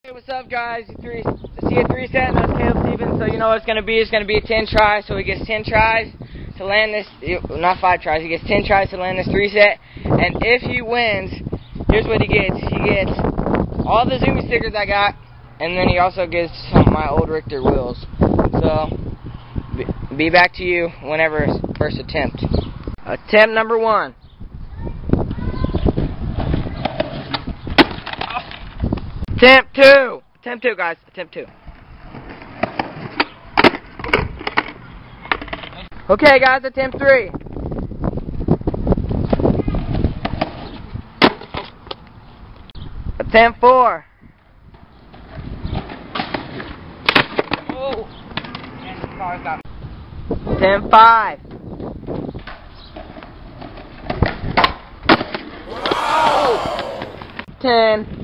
Hey, what's up, guys? See a 3 set, and that's Caleb Stevens. So you know what it's gonna be. It's gonna be a 10 try. So he gets 10 tries to land this. Not 5 tries. He gets 10 tries to land this 3 set. And if he wins, here's what he gets. He gets all the Zumi stickers I got, and then he also gets some of my old Richter wheels. So be back to you whenever first attempt. Attempt number 1. Attempt 2. Attempt 2, guys. Attempt 2. Okay, guys. Attempt 3. Attempt 4. Oh. Attempt 5. Whoa. 10.